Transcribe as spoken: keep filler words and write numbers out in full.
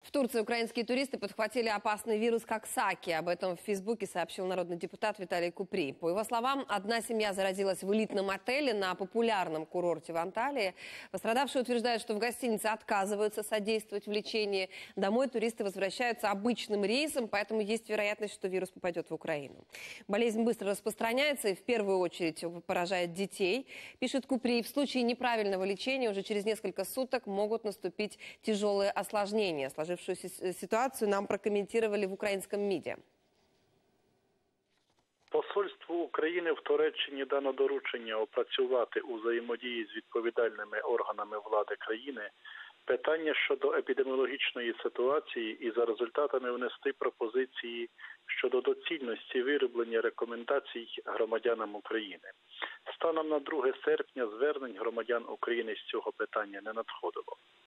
В Турции украинские туристы подхватили опасный вирус Коксаки. Об этом в Фейсбуке сообщил народный депутат Виталий Купри. По его словам, одна семья заразилась в элитном отеле на популярном курорте в Анталии. Пострадавшие утверждают, что в гостинице отказываются содействовать в лечении. Домой туристы возвращаются обычным рейсом, поэтому есть вероятность, что вирус попадет в Украину. Болезнь быстро распространяется и в первую очередь поражает детей. Пишет Купри, в случае неправильного лечения уже через несколько суток могут наступить тяжелые осложнения. Сложившуюся ситуацию нам прокомментировали в українському МІДі. Посольству України в Туреччині дано доручення опрацювати у взаємодії з відповідальними органами влади країни питання щодо епідеміологічної ситуації і за результатами внести пропозиції щодо доцільності вироблення рекомендацій громадянам України. Станом на друге серпня звернень громадян України з цього питання не надходило.